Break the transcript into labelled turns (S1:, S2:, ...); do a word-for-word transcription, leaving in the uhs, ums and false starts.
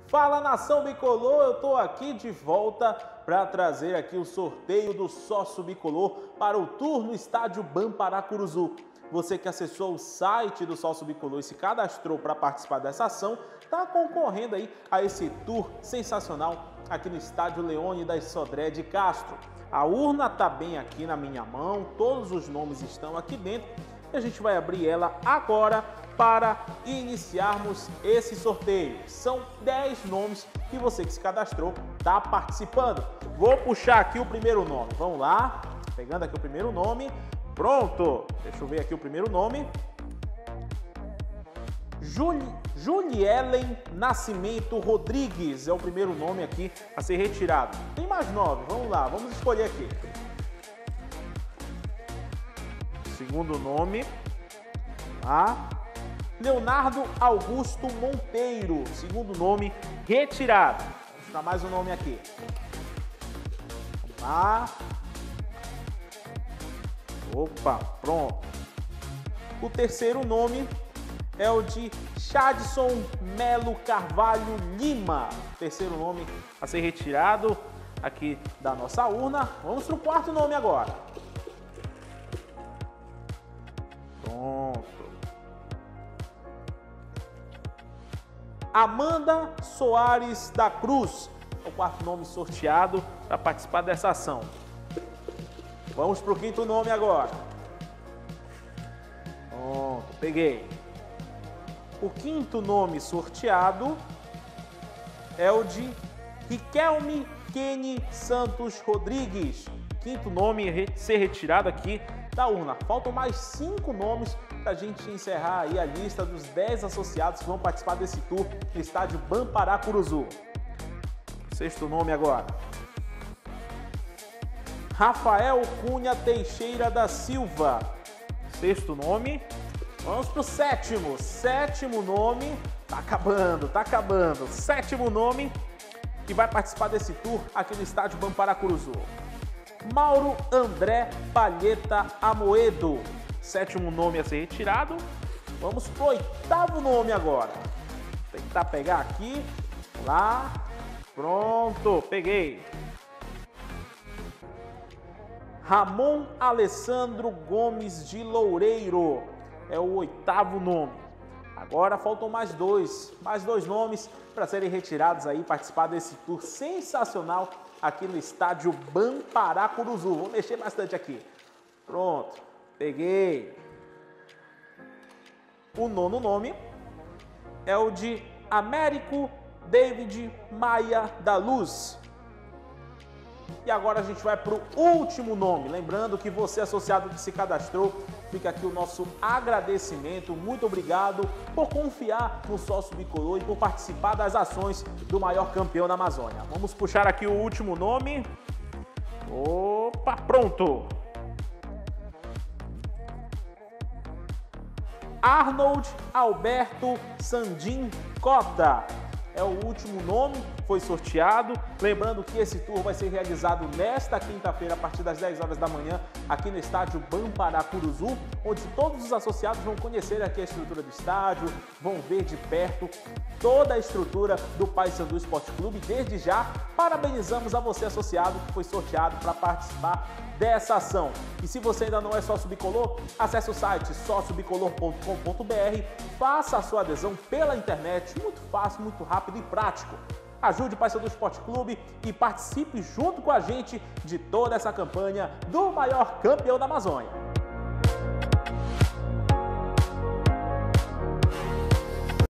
S1: Fala, nação bicolor, eu tô aqui de volta para trazer aqui o sorteio do sócio bicolor para o tour no estádio Bamparacuruzu. Você que acessou o site do sócio bicolor e se cadastrou para participar dessa ação, está concorrendo aí a esse tour sensacional aqui no estádio Leônidas Sodré de Castro. A urna tá bem aqui na minha mão, todos os nomes estão aqui dentro e a gente vai abrir ela agora para iniciarmos esse sorteio. São dez nomes que você que se cadastrou está participando. Vou puxar aqui o primeiro nome. Vamos lá, pegando aqui o primeiro nome. Pronto, deixa eu ver aqui o primeiro nome. Juli, Julielen Nascimento Rodrigues é o primeiro nome aqui a ser retirado. Tem mais nove, vamos lá, vamos escolher aqui. Segundo nome, lá. Leonardo Augusto Monteiro, segundo nome, retirado. Vamos dar mais um nome aqui. Vamos lá. Opa, pronto. O terceiro nome é o de Chadson Melo Carvalho Lima. Terceiro nome a ser retirado aqui da nossa urna. Vamos para o quarto nome agora. Pronto. Amanda Soares da Cruz é o quarto nome sorteado para participar dessa ação. Vamos para o quinto nome agora. Pronto, peguei. O quinto nome sorteado é o de Riquelme Kenny Santos Rodrigues. Quinto nome a ser retirado aqui da urna. Faltam mais cinco nomes para a gente encerrar aí a lista dos dez associados que vão participar desse tour no estádio Bamparacuruzu. Sexto nome agora. Rafael Cunha Teixeira da Silva. Sexto nome. Vamos para o sétimo. Sétimo nome. Tá acabando, tá acabando. Sétimo nome que vai participar desse tour aqui no estádio Bamparacuruzu. Mauro André Palheta Amoedo. Sétimo nome a ser retirado. Vamos para o oitavo nome agora. Vou tentar pegar aqui. Lá. Pronto, peguei. Ramon Alessandro Gomes de Loureiro. É o oitavo nome. Agora faltam mais dois. Mais dois nomes para serem retirados aí, participar desse tour sensacional aqui no estádio Bamparacuruzu. Vou mexer bastante aqui. Pronto, peguei. O nono nome é o de Américo David Maia da Luz. E agora a gente vai para o último nome. Lembrando que você, associado que se cadastrou, fica aqui o nosso agradecimento. Muito obrigado por confiar no sócio bicolor e por participar das ações do maior campeão da Amazônia. Vamos puxar aqui o último nome. Opa, pronto! Arnold Alberto Sandim Cota é o último nome, foi sorteado. Lembrando que esse tour vai ser realizado nesta quinta-feira, a partir das dez horas da manhã, aqui no estádio Bamparacuruzu, onde todos os associados vão conhecer aqui a estrutura do estádio, vão ver de perto toda a estrutura do Paysandu Esporte Clube. Desde já, parabenizamos a você, associado, que foi sorteado para participar dessa ação. E se você ainda não é sócio bicolor, acesse o site sócio bicolor ponto com ponto br, faça a sua adesão pela internet, muito fácil, muito rápido e prático. Ajude o Paysandu Esporte Clube e participe junto com a gente de toda essa campanha do maior campeão da Amazônia.